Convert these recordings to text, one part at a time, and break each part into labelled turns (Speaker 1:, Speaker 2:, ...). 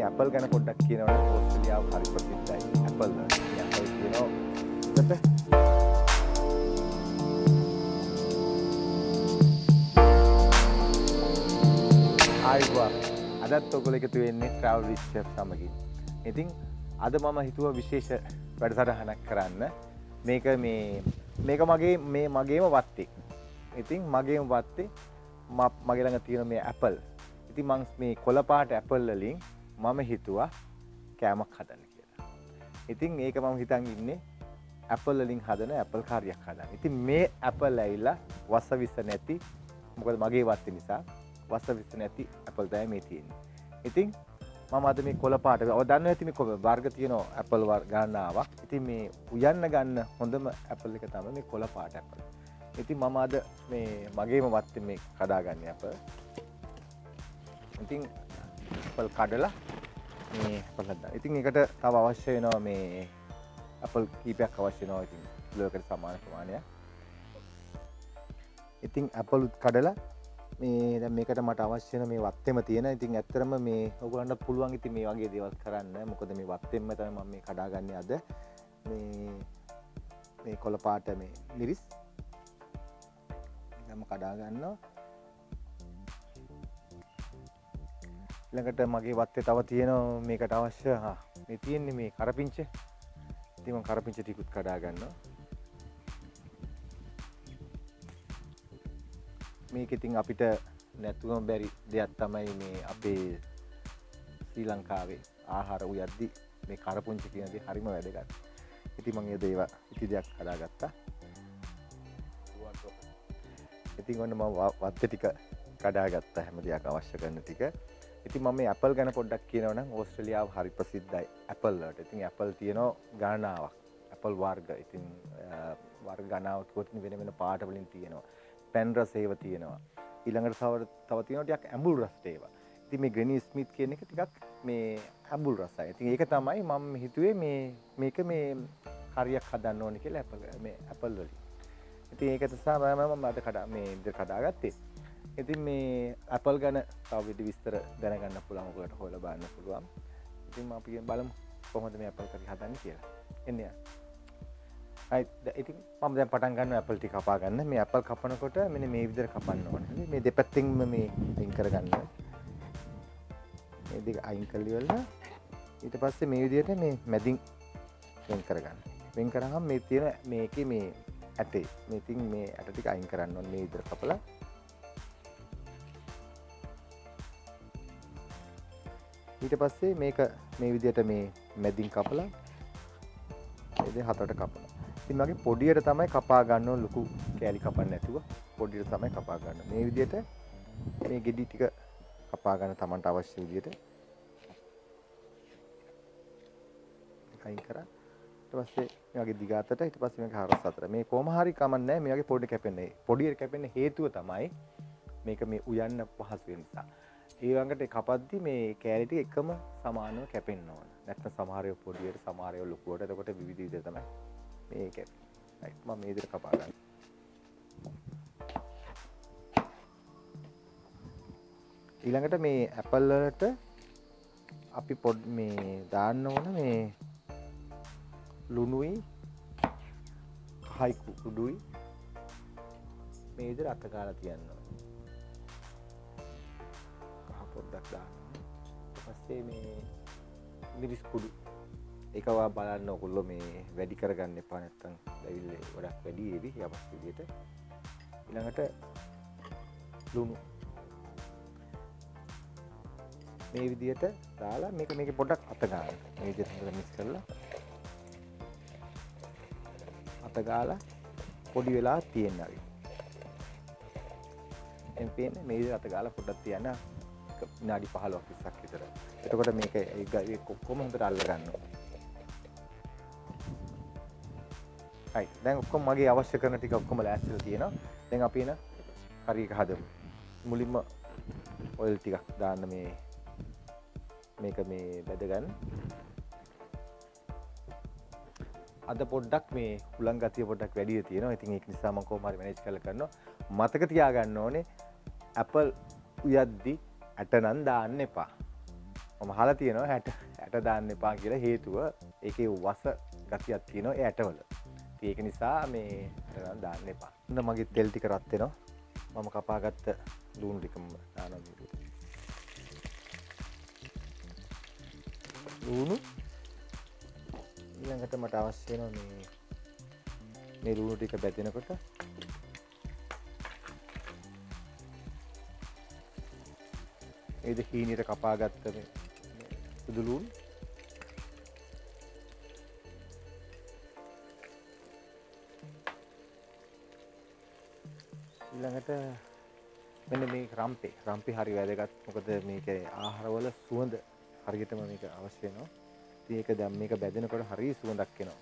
Speaker 1: Apple ගැන පොඩ්ඩක් කියනවනම් ඕස්ට්‍රේලියාව හරි ප්‍රසිද්ධයි Apple වලට. Apple කියනවා එතකොට ආයිවා අදත් ඔයගොල්ලෝ එකතු වෙන්නේ travel with chef සමගින්. ඉතින් අද මම හිතුවා විශේෂ වැඩසටහනක් කරන්න. මේක මගේම වත්තේ. ඉතින් මගේම වත්තේ මගේ ළඟ තියෙන මේ Apple. ඉතින් මම මේ කොළ පාට Apple වලින් මම හිතුවා කෑමක් හදන්න කියලා. ඉතින් ඒක මම හිතන් ඉන්නේ Apple වලින් හදන Apple කාරියක් හදන්න. ඉතින් මේ Apple ඇවිල්ලා වස විස නැති මොකද මගේ වත්තේ නිසා වස විස නැති Apple තමයි මේ තියෙන්නේ. ඉතින් මම අද මේ කොළ පාට ඔය දන්නවා ඇති මේ වර්ග තියෙනවා Apple ගණනාවක්. ඉතින් මේ උයන්න ගන්න හොඳම Apple එක තමයි මේ කොළ පාට Apple. ඉතින් මම අද මේ මගේම වත්තේ මේ කඩාගන්නේ Apple. ඉතින් Apple කඩලා මේ Apple හදා. ඉතින් ඒකට තව අවශ්‍ය වෙනවා මේ Apple කීපයක් අවශ්‍ය වෙනවා. ඉතින් කිලෝයකට සමාන ප්‍රමාණයක්. ඉතින් Apple කඩලා මේ දැන් මේකට මට අවශ්‍ය වෙන මේ වත්තෙම තියෙන. ඉතින් ඇත්තටම මේ ඔයගොල්ලන්ට පුළුවන් ඉතින් මේ වගේ දේවල් කරන්න. මොකද මේ වත්තෙන්ම තමයි මම මේ කඩාගන්නේ අද. මේ කොළ පාට මේ මිරිස්. දැන් කඩා ගන්නවා. ළඟට මගේ වත්තේ තව තියෙනවා මේකට අවශ්‍ය මේ තියෙන්නේ මේ කරපිංච. ඉතින් මම කරපිංච ටිකුත් කඩා ගන්නවා. මේක ඉතින් අපිට නැතුවම බැරි දෙයක් තමයි මේ අපේ ශ්‍රී ලංකාවේ ආහාර උයද්දි මේ කරපුංචි කියන දේ හරිම වැදගත්. ඉතින් මම ඒ දේව ඉති දෙයක් කඩාගත්තා. ඉතින් ඔන්න මම වත්තේ ටික කඩාගත්තා හැම දෙයක් අවශ්‍ය කරන ටික. ඉතින් මම මේ Apple ගැන පොඩ්ඩක් කියනවනම් ඕස්ට්‍රේලියාව හරි ප්‍රසිද්ධයි Apple වලට. ඉතින් Apple තියෙනවා ගණනාවක්. Apple වර්ග. ඉතින් වර්ග ගණනාවක් කිව්වොත් වෙන වෙන පාට වලින් තියෙනවා. පැන් රස ඒවා තියෙනවා. ඊළඟට තව තියෙනවා ටිකක් ඇඹුල් රස ඒවා. ඉතින් මේ ග්‍රැනි ස්මිත් කියන එක ටිකක් මේ ඇඹුල් රසයි. ඉතින් ඒක තමයි මම හිතුවේ මේක මේ හරියක් හදන්න ඕනේ කියලා Apple වලින්. ඉතින් ඒක නිසා මම අද කඩාගත්තේ. ඉතින් මේ Apple ගැන තව විස්තර දැනගන්න පුළුවන් ඔයගොල්ලන්ට හොයලා බලන්න පුළුවන්. ඉතින් අපි බලමු කොහොමද මේ Apple කරි හදන්නේ කියලා. එන්නේ. ඉතින් මම දැන් පටන් ගන්නවා Apple ටික කපා ගන්න. මේ Apple කපනකොට මෙන්න මේ විදිහට කපන්න ඕනේ. මේ දෙපැත්තෙන්ම මේ අයින් කරගන්න. මේ දෙක අයින් කළා. ඊට පස්සේ මේ විදිහට මේ මැදින් වෙන් කරගන්න. වෙන් කරාම මේ තියෙන මේකේ මේ ඇටේ මේ ඉතින් මේ ඇට ටික අයින් කරන්න ඕනේ මේ විදිහට කපලා. ඊට පස්සේ මේක මේ විදිහට මේ මැදින් කපලා මේ හතරට කපනවා. ඉතින් මගේ පොඩියට තමයි කපා ගන්න ඕන ලොකු කෑලි කපන්න නැතුව පොඩියට තමයි කපා ගන්න. මේ විදිහට මේ ගෙඩි ටික කපා ගන්න තමන්ට අවශ්‍ය විදිහට අයින් කරා. ඊට පස්සේ මේ වගේ දිග අතට ඊට පස්සේ මේක හරස් අතට. මේ කොහොම හරි කමක් නැහැ. මේ වගේ පොඩි කැපෙන්නේ. පොඩියට කැපෙන්න හේතුව තමයි මේක මේ උයන්න පහසු වෙන නිසා. ඊළඟට කපද්දි මේ කෑලි ටික එකම සමානව කැපෙන්න ඕන. නැත්නම් සමහර ඒවා පොඩියට සමහර ඒවා ලොකුවට. එතකොට විවිධ විදිහට තමයි මේක. right මම මේ විදිහට කපා ගන්න. ඊළඟට මේ Apple වලට අපි මේ දාන්න ඕන මේ ලුණුයි කහයි කුඩුයි මේ විදිහට අත ගාලා තියන්න ඕන. කහ පොඩ්ඩක් දාන්න. ඊට පස්සේ මේ මිරිස් කුඩු ඒකවා බලන්න ඔයගොල්ලෝ මේ වැඩි කරගන්න එපා නැත්තම් දැවිල්ල ගොඩක් වැඩි වේවි යමස් විදියට. ඊළඟට ලුණු මේ විදියට දාලා මේක පොඩ්ඩක් අත ගන්න. මේ විදියට හොඳට මික්ස් කරලා අත ගාලා පොඩි වෙලා තියෙන්න හරි. එම්පෙන් මේ විදියට අත ගාලා පොඩ්ඩක් තියන්න විනාඩි 15ක් 20ක් විතර. එතකොට මේක කොහොම හොඳට අල්ල ගන්නවා. right දැන් ඔක්කොම මගේ අවශ්‍ය කරන ටික ඔක්කොම ලෑස්තිලා තියෙනවා. දැන් අපි එන කරි එක හදමු. මුලින්ම ඔයිල් ටිකක් දාන්න මේක මේ බෙද ගන්න. අද පොඩ්ඩක් මේ හුලං ගතිය පොඩ්ඩක් වැඩි තියෙනවා. ඉතින් ඒක නිසා මම කොහොම හරි මැනේජ් කරලා කරනවා. මතක තියාගන්න ඕනේ Apple උයද්දි ඇට නම් දාන්න එපා. මම අහලා තියෙනවා ඇට දාන්න එපා කියලා හේතුව ඒකේ වස ගතියක් තියෙනවා ඒ ඇටවල. ඉතින් ඒක නිසා මේ ඇට දාන්න එපා. හොඳ මගේ තෙල් ටික රත් වෙනවා. මම කපාගත්ත ලුණු ටිකම දානවා මේකට. ලුණු ඊළඟට මට අවශ්‍ය වෙනවා මේ ලුණු ටික බැදෙනකොට ඒද හීනියට කපාගත්ත මේ සුදු ලුණු ඊළඟට මෙන්න මේ රම්පේ හරි වැදගත්. මොකද මේකේ ආහාරවල සුවඳ හරියටම මේක අවශ්‍ය වෙනවා. ඉතින් ඒක දැන් මේක බැදෙනකොට හරි සුවඳක් එනවා.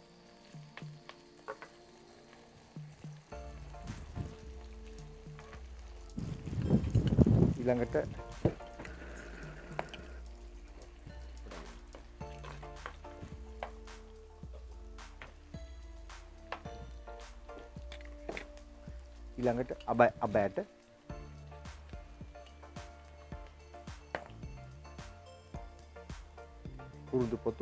Speaker 1: ඊළඟට අබෑට පුරුදු පොතු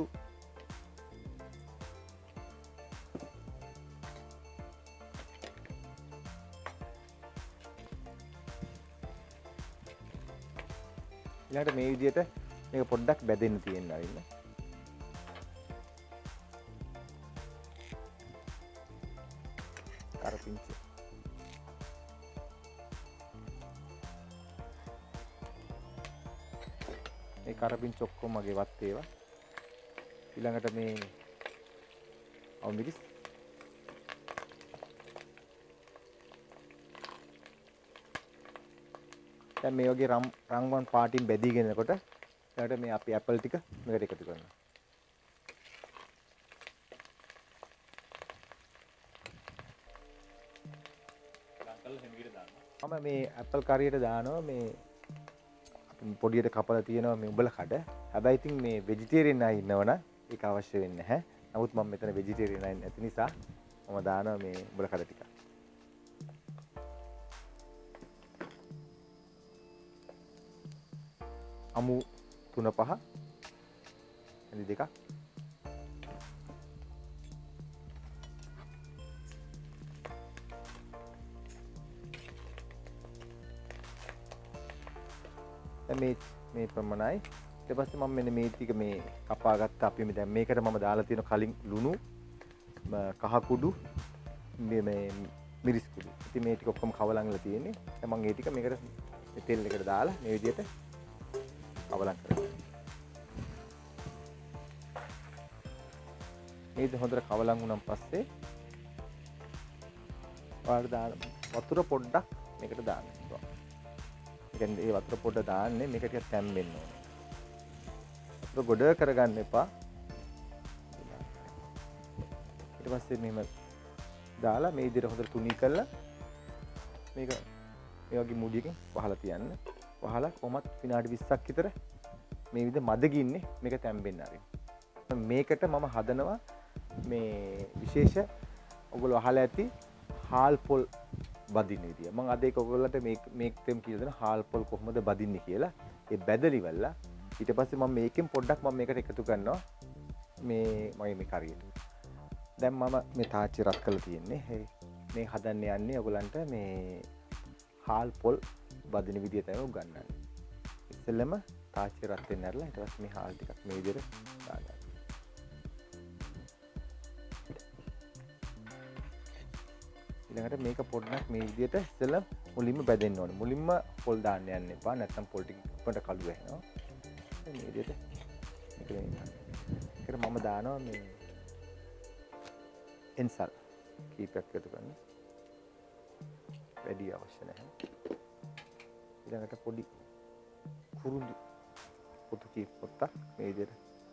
Speaker 1: ඊළඟට මේ විදිහට මේක පොඩ්ඩක් බැදෙන්න තියෙනවා ඉන්න. කරපිංච මේ කරපිංච ඔක්කොම මගේ වත් ඒවා. ඊළඟට මේ අවමිරිස් දැන් මේ වගේ රන්වන් පාටින් බැදීගෙන එනකොට ඊළඟට මේ අපි ඇපල් ටික මේකට එකතු කරනවා. මම මේ ඇපල් කරියට දානවා මේ පොඩියට කපලා තියෙනවා මේ උඹල කඩ. හැබැයි ඉතින් මේ වෙජිටේරියන් අය ඉන්නවනම් ඒක අවශ්‍ය වෙන්නේ නැහැ. නමුත් මම මෙතන වෙජිටේරියන් අය නැති නිසා මම දානවා මේ උඹල කඩ ටික. අමු 3-5 ඇලි 2ක් මේ ප්‍රමාණයි. ඊට පස්සේ මම මෙන්න මේ ටික මේ කපාගත්ත අපි දැන් මේකට මම දාලා තියෙන කලින් ලුණු කහ කුඩු මේ මිරිස් කුඩු. ඉතින් මේ ටික ඔක්කොම කවලංගලා තියෙන්නේ. දැන් මම මේ ටික මේකට තෙල් එකට දාලා මේ විදිහට කවලං කරගන්නවා. මේක හොඳට කවලං වුණාන් පස්සේ ඔයාලට දාන වතුර පොඩ්ඩක් මේකට දාන්න. ඒ කියන්නේ ඒ වතුර පොඩ්ඩ දාන්නේ මේක ටිකක් තැම්බෙන්න ඕනේ. වතුර ගොඩ කරගන්න එපා. ඊට පස්සේ මෙහෙම දාලා මේ විදිහට හොඳට තුනී කරලා මේක මේ වගේ මුඩියකින් වහලා තියන්න. වහලා කොහොමත් විනාඩි 20ක් විතර මේ විදිහ මදගින්නේ මේක තැම්බෙන්න ආරින්න. මේකට මම හදනවා මේ විශේෂ ඔයගොල්ලෝ අහලා ඇති හාල් පොල් බදින්න විදිය. මම අද ඒක ඔයගොල්ලන්ට මේකෙන් කියලා දෙන හාල් පොල් කොහොමද බදින්නේ කියලා. ඒ බැදලිවලා ඊට පස්සේ මම මේකෙන් පොඩ්ඩක් මම මේකට එකතු කරනවා මේ කරියට. දැන් මම මේ තාච්චි රත් කරලා තියෙන්නේ. මේ හදන්න යන්නේ ඔයගොල්ලන්ට මේ හාල් පොල් බදින විදිය තමයි උගන්වන්නේ. ඉතින්ලම තාච්චි රත් වෙන්න ඇරලා ඊට පස්සේ මේ හාල් ටිකක් මේ විදියට දාගන්න. ඊළඟට මේක පොඩ්ඩක් මේ විදියට ඉස්සෙල්ලා මුලින්ම බැදෙන්න ඕනේ. මුලින්ම පොල් දාන්න යන්න එපා. නැත්නම් පොල් ටික උඩට කළු වෙනවා. මේ විදියට මේක වෙනවා. ඒකට මම දානවා මේ එන්සල් කීපයක් එකතු කරන්න. වැඩි අවශ්‍ය නැහැ. ඊළඟට පොඩි කුරුඳු පොතු කීප පොත්තක් මේ විදියට.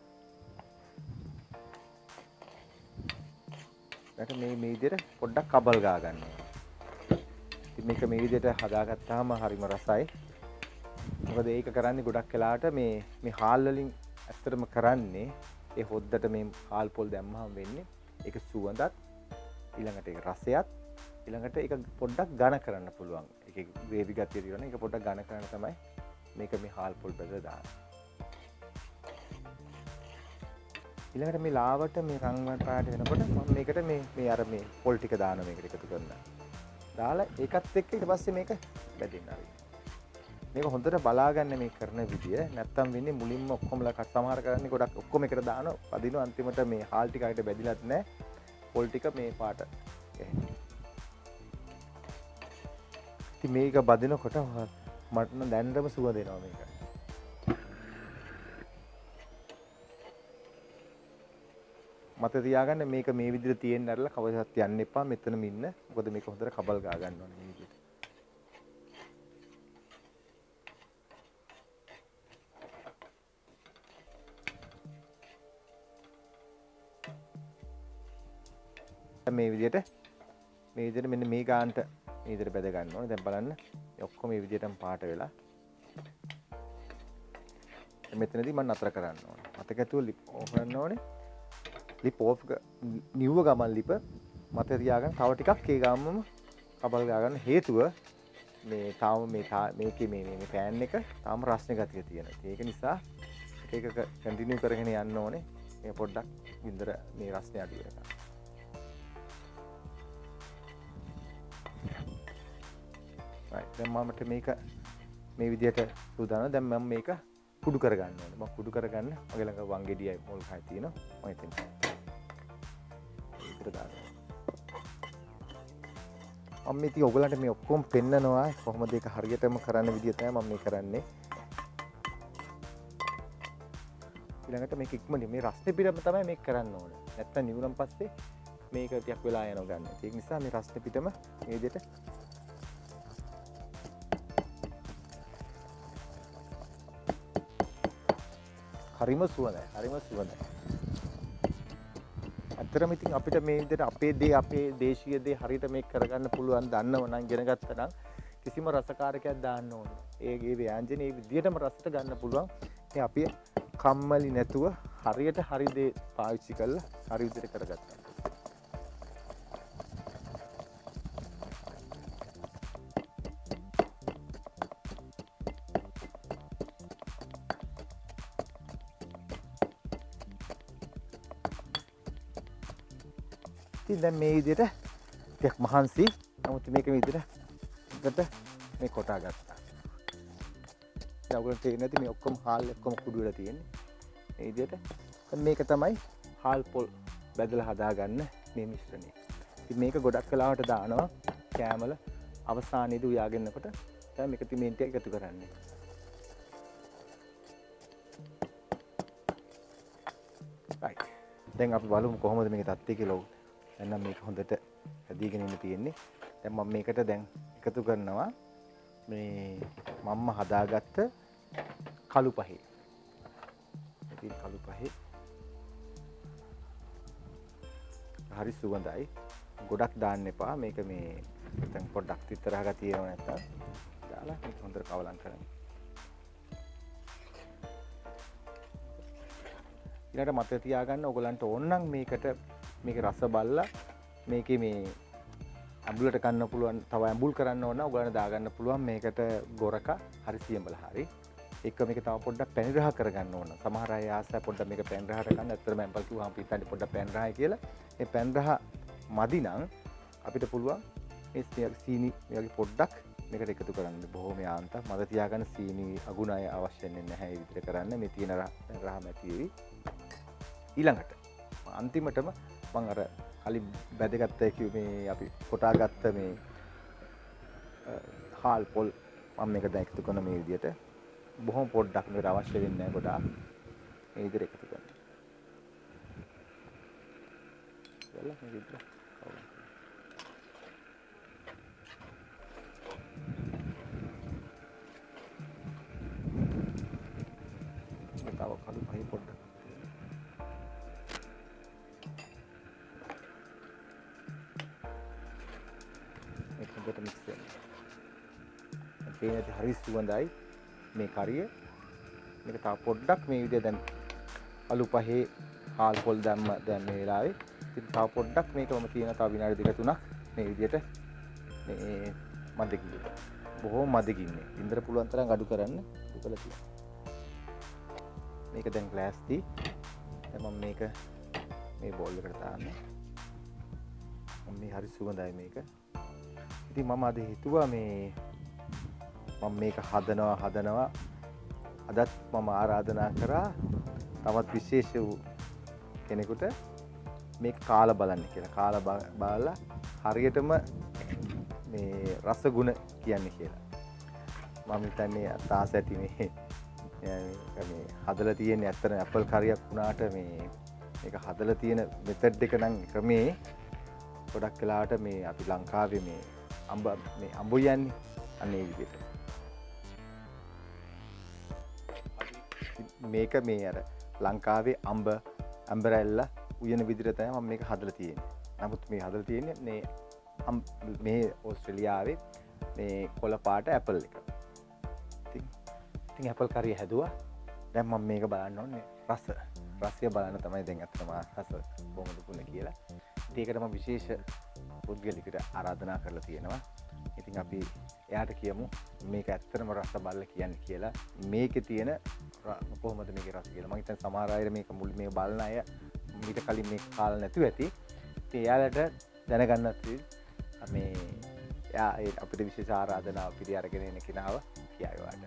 Speaker 1: ඊට මේ විදියට පොඩ්ඩක් කබල් ගා ගන්නවා. ඉතින් මේක මේ විදියට හදාගත්තාම හරිම රසයි. මොකද ඒක කරන්නේ ගොඩක් වෙලාවට මේ හාල් වලින් ඇත්තටම කරන්නේ ඒ හොද්දට මේ හාල් පොල් දැම්මහම වෙන්නේ ඒක සුවඳත් ඊළඟට ඒක රසයත් ඊළඟට ඒක පොඩ්ඩක් ඝන කරන්න පුළුවන්. ඒකේ ග්‍රේවි ගතිය තියෙනවා. ඒක පොඩ්ඩක් ඝන කරන්න තමයි මේක මේ හාල් පොල් බෙදලා දාන්නේ. ඊළඟට මේ ලාවට මේ රන්වන් පාට වෙනකොට මම මේකට මේ අර මේ පොල් ටික දානවා මේකට එකතු කරනවා. දාලා ඒකත් එක්ක ඊට පස්සේ මේක බැදින්න ආරින්න. මේක හොඳට බලාගන්න මේ කරන විදිය. නැත්තම් වෙන්නේ මුලින්ම ඔක්කොමලා සමහර කරන්නේ ගොඩක් ඔක්කොම එකට දානවා. පදිනවා අන්තිමට මේ හාල් ටික අයිට බැදිලත් නැහැ. පොල් ටික මේ පාට එන්නේ. ඉතින් මේක බදිනකොට මට නම් දැනටම සුවඳ එනවා මේක. මත තියාගන්න මේක මේ විදිහට තියෙන්න ඇරලා කවදාවත් යන්න එපා මෙතනම ඉන්න. මොකද මේක හොඳට කබල් ගා ගන්න ඕනේ මේ විදිහට. මේ විදිහට මෙන්න මේ ගානට මේ විදිහට බෙද ගන්න ඕනේ. දැන් බලන්න මේ ඔක්කොම මේ විදිහටම පාට වෙලා. මෙතනදී මම නතර කරන්න ඕනේ. මතක ඇතුව ලිප් ඕෆ් කරන්න ඕනේ. ලිප් ඕෆ් නිව්ව ගමන් ලිප මත තියාගන්න තව ටිකක් ඒ ගාමම කබල් ගා ගන්න හේතුව මේ තාම මේකේ මේ පෑන් එක තාම රස්නේ ගතිය තියෙනවා. ඒක නිසා ඒක කන්ටිනියු කරගෙන යන්න ඕනේ. මේ පොඩ්ඩක් වින්දර මේ රස්නේ අඩු වෙනවා. දැන් මමට මේක මේ විදිහට සූදානම්. දැන් මම මේක කුඩු කරගන්න ඕනේ. මම කුඩු කරගන්න මගේ ළඟ වංගෙඩියයි මොල් කයි තියෙනවා. මම එතන ඉතර දානවා. මම මේ ඉතින් ඔයගලන්ට මේ ඔක්කොම පෙන්නනවා කොහොමද ඒක හරියටම කරන්න විදිය තමයි මම මේ කරන්නේ. ඊළඟට මේක ඉක්මනින් මේ රස්නේ පිටම තමයි මේක කරන්න ඕනේ. නැත්තම් නිවුනන් පස්සේ මේක ටිකක් වෙලා යනවා ගන්න. ඒක නිසා මේ රස්නේ පිටම මේ විදිහට හරිම සුවඳයි. අතරම ඉතින් අපිට මේ විදිහට අපේ දේශීය දේ හරියට මේක කරගන්න පුළුවන් දන්නව නම් ඉගෙන ගත්තා නම් කිසිම රසකාරකයක් දාන්න ඕනේ. ඒ ව්‍යංජනේ මේ විදිහටම රසට ගන්න පුළුවන්. මේ අපි කම්මැලි නැතුව හරියට හරි දේ පාවිච්චි කරලා හරි විදිහට කරගත්තා. දැන් මේ විදිහට ටිකක් මහන්සි. නමුත් මේක මේ විදිහට මේ කොටා ගත්තා. දැන් ඔයගොල්ලෝ තේරෙන්නේ නැති මේ ඔක්කොම හාල් ඔක්කොම කුඩු වෙලා තියෙන්නේ. මේ විදිහට. දැන් මේක තමයි හාල් පොල් බෙදලා හදාගන්න මේ මිශ්‍රණය. ඉතින් මේක ගොඩක් වෙලාවට දානවා කෑමල අවසානයේදී උයාගෙනකොට දැන් මේක තිමෙන්ටි එකතු කරන්නේ. right. දැන් අපි බලමු කොහොමද මේක තත්ත්වය කියලා. දැන් මේක හොඳට හැදීගෙන ඉන්න තියෙන්නේ. දැන් මම මේකට දැන් එකතු කරනවා මේ මම්ම හදාගත්ත කළු පහේ. ඉතින් කළු පහේ හරි සුවඳයි. ගොඩක් දාන්න එපා. මේක මේ නැත්නම් පොඩ්ඩක් තිතරහ ගතියව නැත්නම් දාලා මේක හොඳට කවලම් කරන්න. ඊළඟට මතක තියාගන්න ඕගලන්ට ඕන නම් මේකට මේක රස බලලා මේකේ මේ අඹුලට කන්න පුළුවන් තව අඹුල් කරන්න ඕන නම් ඔයගලන්ට දාගන්න පුළුවන් මේකට ගොරක හරි සියඹල හරි එක මේක තව පොඩ්ඩක් පැණි රහ කරගන්න ඕන. සමහර අය ආසයි පොඩ්ඩක් මේක පැණි රහට ගන්න. ඇත්තටම ඇම්පල් කිව්වම අපි හිතන්නේ පොඩ්ඩක් පැණි රහයි කියලා. මේ පැණි රහ මදි නම් අපිට පුළුවන් මේ සීනි මේ වගේ පොඩ්ඩක් මේකට එකතු කරන්න. බොහොම යාන්තම් මද තියාගන්න සීනි අගුණය අවශ්‍ය නැහැ මේ විදිහට කරන්න. මේ තියෙන රහ මැටි වෙවි. ඊළඟට අන්තිමටම මම අර කලින් බැදගත්ත මේ අපි කොටාගත්ත මේ හාල් පොල් මම මේක දැන් එකතු කරන මේ විදිහට බොහොම පොඩ්ඩක් මේකට අවශ්‍ය වෙන්නේ නැහැ ගොඩාක් මේ විදිහට එකතු කරන්න. බලන්න මේ විදිහට. තව කළු පහේ පොඩ්ඩක් හොඳට මික්ස් වෙනවා. මේක හරි සුවඳයි මේ කරිය. මේක තව පොඩ්ඩක් මේ විදිහට දැන් අලු පහේ හාල් පොල් දැම්ම දැන් මේ වෙලාවේ. ඉතින් තව පොඩ්ඩක් මේකම තියෙන තව විනාඩි දෙක තුනක් මේ විදිහට මේ මදකින්. බොහොම මදකින්නේ. ඉන්දර පුළුවන් තරම් අඩු කරන්න. දුකලා තියෙනවා. මේක දැන් ග්ලාස්ටි මම මේක මේ බෝල් එකට දාන්නේ. මේ හරි සුවඳයි මේක. ඉතින් මම අද හිතුවා මම මේක හදනවා අදත් මම ආරාධනා කරා තවත් විශේෂ වූ කෙනෙකුට මේක කාලා බලන්න කියලා. කාලා බලලා හරියටම මේ රස ගුණ කියන්නේ කියලා. මම හිතන්නේ තාස ඇති මේ හදලා තියෙන්නේ ඇත්තට ඇපල් කරියක් වුණාට මේක හදලා තියෙන මෙතඩ් එක නම් ක්‍රමේ ගොඩක් වෙලාවට මේ අපි ලංකාවේ මේ අඹ යන්නේ අන්න ඒ විදිහට. මේක මේ අර ලංකාවේ අම්බරැල්ලා උයන විදිහට තමයි මම මේක හදලා තියෙන්නේ. නමුත් මේ හදලා තියෙන්නේ මේ ඕස්ට්‍රේලියාවේ මේ කොළ පාට ඇපල් එක. ඉතින් ඇපල් කරිය හැදුවා. දැන් මම මේක බලන්න ඕනේ රසය බලන්න තමයි දැන් අත්තම රස කොහොමද පුනේ කියලා. ඒකට මම විශේෂ පුද්ගලිකට ආරාධනා කරලා තියෙනවා. ඉතින් අපි එයාට කියමු මේක ඇත්තටම රස බලලා කියන්නේ කියලා. මේකේ තියෙන කොහොමද මේකේ රස කියලා. මම හිතන්නේ සමහර අය මේක මුල් මේ බලන අය ඊට කලින් මේක කාලා නැතුව ඇති. ඉතින් එයාලට දැනගන්නත් මේ එයා අපිට විශේෂ ආරාධනාවක් පිළි අරගෙන එන කෙනාව කියයිවාට.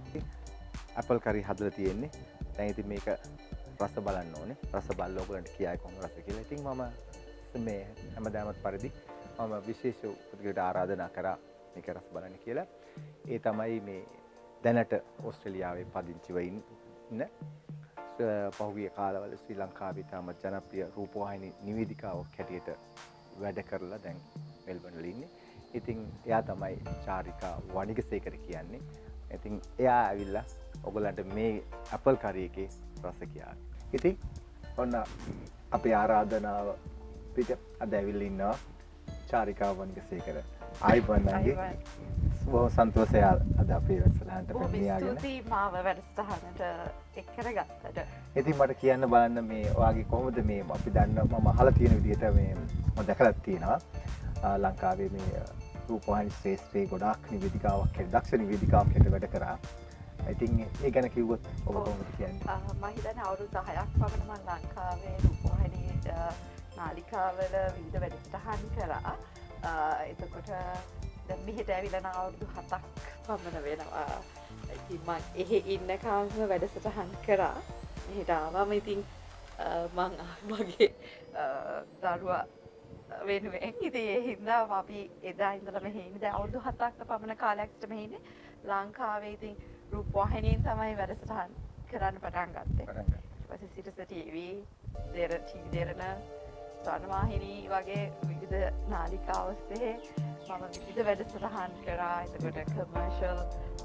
Speaker 1: ඇපල් කරි හදලා තියෙන්නේ. දැන් ඉතින් මේක රස බලන්න ඕනේ. රස බලලා ඔයගලන්ට කියයි කොහොම රස කියලා. ඉතින් මම මේ හැමදාමත් පරිදි මම විශේෂ පුද්ගලයාට ආරාධනා කරා මේක රස බලන්න කියලා. ඒ තමයි මේ දැනට ඕස්ට්‍රේලියාවේ පදිංචිව ඉන්න පහුගිය කාලවල ශ්‍රී ලංකාවේ තම ජනප්‍රිය රූපවාහිනී නිවේදිකාවක් හැටියට වැඩ කරලා දැන් මෙල්බන් වල ඉන්නේ. ඉතින් එයා තමයි චාරිකා වණිගසේකර කියන්නේ. ඉතින් එයා ඇවිල්ලා ඔයගලන්ට මේ ඇපල් කරි එකේ රස කියන්න. ඉතින් ඔන්න අපේ ආරාධනාව පිට අද ඇවිල්ලා ඉන්නවා චාරිකා වණිගසේකර. ආයිබෝන්ගේ බොහොම සන්තෝෂයි අද අපේ වැඩසටහනට පැමිණියාගෙන.
Speaker 2: ස්තුතියි මාව වැඩසටහනට එක් කරගත්තට.
Speaker 1: ඉතින් මට කියන්න බලන්න මේ ඔයාගේ කොහොමද මේ අපි දන්න මම අහලා තියෙන විදිහට මේ මම දැකලා තියෙනවා ලංකාවේ මේ රූපවාහිනී ශ්‍රේෂ්ඨයේ ගොඩාක් නිවේදිකාවක් දක්ෂ නිවේදිකාවක් හැටියට වැඩ කරා. ඉතින් ඒ ගැන කිව්වොත් ඔබ කොහොමද කියන්නේ?
Speaker 2: මම හිතන්නේ අවුරුදු 10ක් පමණ මම ලංකාවේ රූපවාහිනී නාලිකාවල විවිධ වැඩසටහන් කරා. එතකොට දැන් මෙහෙට ඇවිල්ලා නම් අවුරුදු 7ක් පමණ වෙනවා. ඉතින් මම එහෙ ඉන්න කාලෙම වැඩසටහන් කරා. මෙහෙට ආවම ඉතින් මම මගේ දරුවා වෙනුවෙන් ඉතින් ඒ හින්දා අපි එදා ඉඳලා මෙහෙ ඉන්නේ. දැන් අවුරුදු 7ක් පමණ කාලයකට මෙහෙ ඉන්නේ. ලංකාවේ ඉතින් රූපවාහිනියෙන් තමයි වැඩසටහන් කරන්න පටන් ගත්තේ. ඊට පස්සේ සිටස ටීවී, දෙරණ ස්වර්ණවාහිනී වගේ විවිධ නාලිකා ඔස්සේ මම විවිධ වැඩසටහන් කරා. එතකොට කමර්ෂල්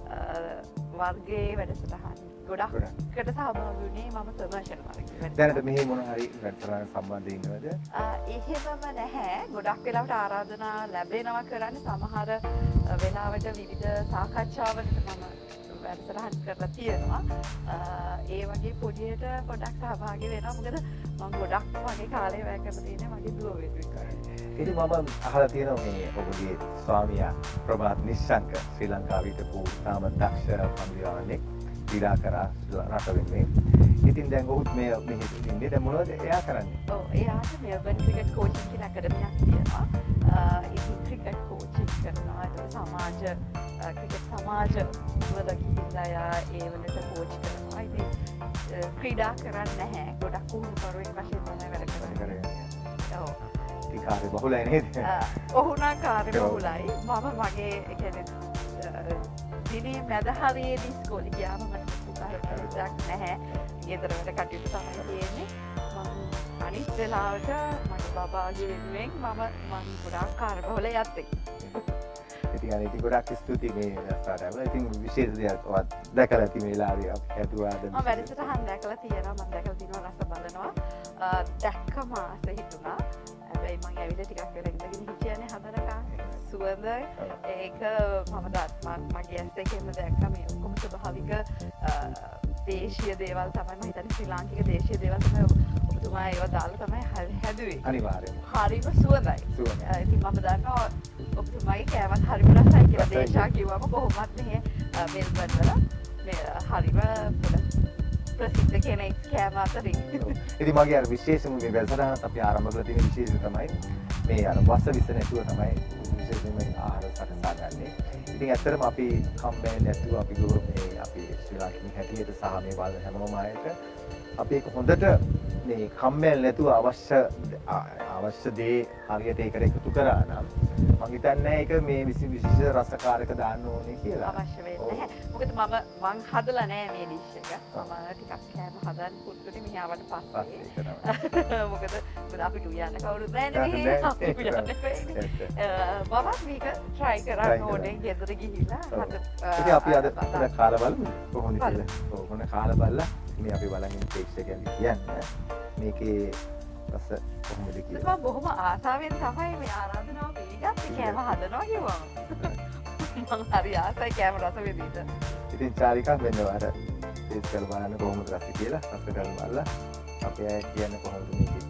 Speaker 2: වර්ගයේ වැඩසටහන් ගොඩක්කට සහභාගී වුණේ මම කමර්ෂල් වර්ගයේ.
Speaker 1: දැනට මෙහි මොන හරි වැඩසටහන් සම්බන්ධ ඉන්නවද?
Speaker 2: එහෙමම නැහැ. ගොඩක් වෙලාවට ආරාධනා ලැබෙනවා කරන්නේ සමහර වෙලාවට විවිධ සාකච්ඡාවලට මම වැඩසටහන් කරලා තියෙනවා. ඒ වගේ පොඩියට පොඩක් සහභාගී වෙනවා. මොකද මම ගොඩක් මගේ කාලය වැය කරලා තියෙන්නේ මගේ දුව වෙනුවෙන්.
Speaker 1: ඉතින් මම අහලා තියෙනවා මේ ඔබගේ ස්වාමියා ප්‍රභාත් නිශ්ශංක ශ්‍රී ලංකාවේ හිටපු තාම දක්ෂ පන්දිවාන්නේ ක්‍රීඩා කරා රට වෙනුවෙන්. ඉතින් දැන් ඔහුත් මේ මෙහි ඉන්නේ. දැන් මොනවද එයා කරන්නේ?
Speaker 2: ඔව් එයාට මෙල්බන් ක්‍රිකට් කෝචින් කියන ඇකඩමියක් තියෙනවා. ඉතින් ක්‍රිකට් කෝචින් කරනවා. ඒක සමාජ ක්‍රිකට් සමාජ වල ගිහිල්ලා එයා ඒ වලට කෝච් කරනවා. ඉතින් ක්‍රීඩා කරන්නේ නැහැ. ගොඩක් උහුරුකරුවෙක් වශයෙන් තමයි වැඩ කරන්නේ. ඔව්.
Speaker 1: ඉතින් කාර්ය බහුලයි නේද?
Speaker 2: ඔහු නම් කාර්ය බහුලයි. මම මගේ ඒ කියන්නේ දිනේ මැද හරියේදී ඉස්කෝලේ ගියාම මට පුතාට නැහැ. ගෙදර වැඩ කටයුතු තමයි තියෙන්නේ. මම අනිත් වෙලාවට මගේ බබාගේ වෙනුවෙන් මම ගොඩාක් කාර්යබහුල යත්තේ.
Speaker 1: ඉතින් අනිත් ගොඩාක් ස්තුතියි මේ රස්සාවට. ඉතින් විශේෂ දෙයක් ඔයත් දැකලා තියෙන වෙලාවේ අපි හැදුවාද?
Speaker 2: මම වැඩසටහන් දැකලා තියෙනවා. මම දැකලා තියෙනවා රස බලනවා. දැක්කම ආස හිතුණා. හැබැයි මම ඇවිල්ලා ටිකක් වෙලා ඉඳගෙන හිටියනේ හදනකම්. සුවඳ ඒක මගේ ඇස් දෙකෙන්ම දැක්කා මේ ඔක්කොම ස්වභාවික දේශීය දේවල් තමයි මම හිතන්නේ ශ්‍රී ලාංකික දේශීය දේවල් තමයි ඔබතුමා ඒවා දාලා තමයි හැදුවේ.
Speaker 1: අනිවාර්යයෙන්ම.
Speaker 2: හරිම සුවඳයි. ඉතින් මම දන්නවා ඔබතුමාගේ කෑමත් හරිම රසයි කියලා. දේශා කිව්වම කොහොමත් මෙහෙ මෙල්බන් වල මේ හරිම ප්‍රසිද්ධ කෙනෙක් කෑම අතරින්.
Speaker 1: ඉතින් මගේ අර විශේෂම මේ වැඩසටහනත් අපි ආරම්භ කරලා තියෙන විශේෂය තමයි මේ අර වස විස නැතුව තමයි විශේෂයෙන්ම ආහාර සකසා ගන්නෙ. ඉතින් ඇත්තටම අපි කම්බැලි නැතුව අපි මේ අපි ශ්‍රී ලාංකික හැටියට සහ මේ වල හැමෝම ආයත අපි ඒක හොඳට මේ කම්බැලි නැතුව අවශ්‍ය දේ හරියට ඒකට එකතු කරා නම් මම හිතන්නේ ඒක මේ විශේෂ රසකාරක දාන්න ඕනේ කියලා.
Speaker 2: අවශ්‍ය වෙන්නේ නැහැ. මොකද මං හදලා නැහැ මේ ඩිෂ් එක. මම ටිකක් කෑම හදන්න පුරුදුනේ මෙහාවට පස්සේ. මොකද අපිට උයන්න කවුරුත් නැහැ නේ. අපි උයන්න බෑනේ. මමත් මේක try කරන්න ඕනේ ගෙදර ගිහිල්ලා.
Speaker 1: ඉතින් අපි අද කාලා බලමු කොහොමද කියලා. කොහොමද කාලා බලලා මේ අපි බලන් ඉන්න ටේස්ට් එක ගැන කියන්නේ. මේකේ රස කොහොමද කියලා.
Speaker 2: මම බොහොම ආසාවෙන් තමයි මේ ආරාධනාව පිළිගත්තේ කෑම හදනවා කිව්වම. මම හරි ආසයි කෑම රස විඳින්න.
Speaker 1: ඉතින් චාරිකා මෙන්න වර ටේස්ට් කරලා බලන්න කොහොමද රස කියලා. රස කරලා බලලා අපේ අය කියන්නේ කොහොමද මේකේ.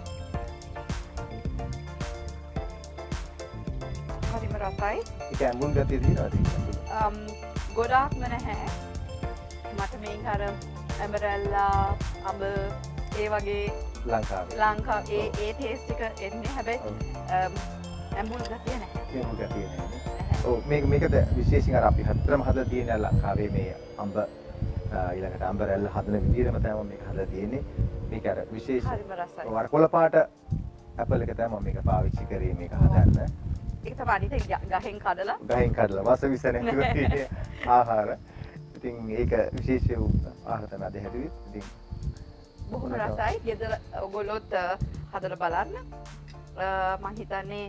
Speaker 2: හරිම රසයි.
Speaker 1: ඒක ඇඹුල් ගතිය තියෙනවද?
Speaker 2: ගොඩාක්ම නැහැ. මට මේක අර ඇමරැල්ලා අඹ ඒ වගේ ලංකාවේ ඒ ටේස්ට් එක එන්නේ හැබැයි ඇඹුල් ගතිය නැහැ.
Speaker 1: ඇඹුල් ගතිය නැහැ. ඔව් මේකද විශේෂයෙන් අර අපි හතරම හදලා තියෙන ලංකාවේ මේ අඹ ඊළඟට අඹරැල්ල හදන විදිහටම තමයි මේක හදලා තියෙන්නේ. මේක අර විශේෂ
Speaker 2: හරිම රසයි.
Speaker 1: වර කොළ පාට ඇපල් එක තමයි මේක පාවිච්චි කරේ මේක හදන්න.
Speaker 2: ඒක තමයි අනිත් ගහෙන් කඩලා
Speaker 1: වස විස නැතුව තියෙන ආහාර. ඉතින් ඒක විශේෂ වූ ආහාර තමයි අද හැදුවේ. ඉතින්
Speaker 2: බොහොම රසයි. ගෙදර ඔයගොල්ලොත් හදලා බලන්න. මම හිතන්නේ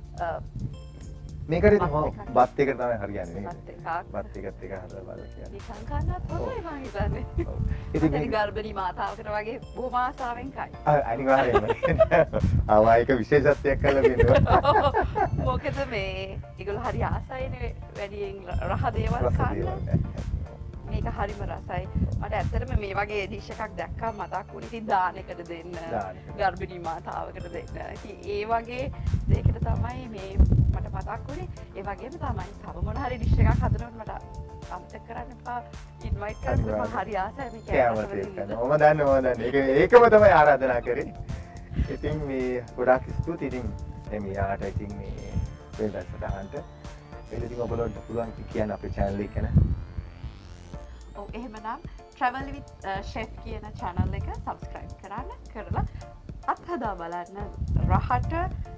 Speaker 1: මේකට බත් එක තමයි හරියන්නේ.
Speaker 2: බත්
Speaker 1: එකත් එක හදලා බලලා කියන්නේ.
Speaker 2: නිකන් කන්නත් හොඳයි මම හිතන්නේ. ඉතින් මේ ගර්භණී මාතාවකට වගේ බොහොම ආසාවෙන් කයි.
Speaker 1: අනිවාර්යයෙන්ම. ආවා ඒක විශේෂත්වයක් කරලා දෙනවා.
Speaker 2: මොකද මේ ඒගොල්ලෝ හරි ආසයිනේ වැඩියෙන් රහ දේවල් කන්න. මේක හරිම රසයි. මට ඇත්තටම මේ වගේ ඩිෂ් එකක් දැක්කම මතක් වුණේ ඉතින් දානෙකට දෙන්න, ගර්භණී මාතාවකට දෙන්න. ඉතින් ඒ වගේ දෙයකට තමයි මේ මට මතක් වුණේ. ඒ වගේම තමයි තව මොන හරි ඩිෂ් එකක් හදනකොට මට අමතක කරන්න එපා. ඉන්වයිට් කරන්න මම හරි ආසයි මේ කෑම
Speaker 1: දෙන්න. මම දන්නේ. ඒකම තමයි ආරාධනා කරේ. ඉතින් මේ ගොඩාක් ස්තුතියි. ඉතින් මේ යාට ඉතින් මේ වෙනසටහන්ට ඉතින් ඔයගොල්ලන්ට පුළුවන් කියන්න අපේ channel එක ගැන.
Speaker 2: ඔව් එහෙමනම් travel with chef කියන channel එක subscribe කරලා අත්හදා බලන්න. රහට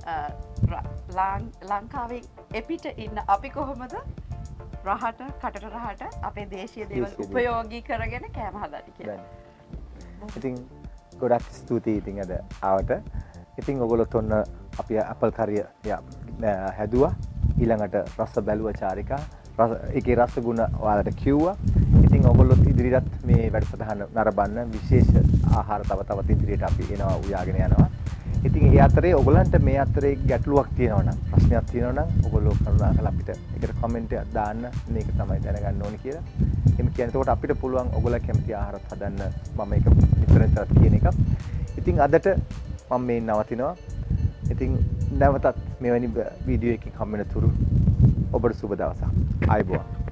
Speaker 2: ලංකාවේ එපිට ඉන්න අපි කොහොමද රහට කටට රහට අපේ දේශීය දේවල් උපයෝගී කරගෙන කෑම හදන්නේ කියලා.
Speaker 1: ඉතින් ගොඩක් ස්තුතියි ඉතින් අද ආවට. ඉතින් ඔයගොල්ලොත් ඔන්න අපි අපල් කරිය හැදුවා. ඊළඟට රස බැලුවා චාරිකා. ඒකේ රස ගුණ ඔයාලට කිව්වා. ඉතින් ඔයගොල්ලොත් ඉදිරියටත් මේ වැඩසටහන නරඹන්න විශේෂ ආහාර තවත් ඉදිරියට අපි එනවා උයාගෙන යනවා. ඉතින් ඒ අතරේ ඔයගොල්ලන්ට මේ අතරේ ගැටලුවක් තියෙනවා නම් ප්‍රශ්නයක් තියෙනවා නම් ඔයගොල්ලෝ කරුණාකරලා අපිට ඒකට කමෙන්ට් එකක් දාන්න. මේක තමයි දැනගන්න ඕනේ කියලා. එහෙම කියන්නේ එතකොට අපිට පුළුවන් ඔයගොල්ලෝ කැමති ආහාරත් හදන්න මම ඒක විතරක් කියන එක. ඉතින් අදට මම මේ නවතිනවා. ඉතින් නැවතත් මෙවැනි වීඩියෝ එකකින් හම්බ වෙන තුරු ඔබට සුබ දවසක්. ආයුබෝවන්.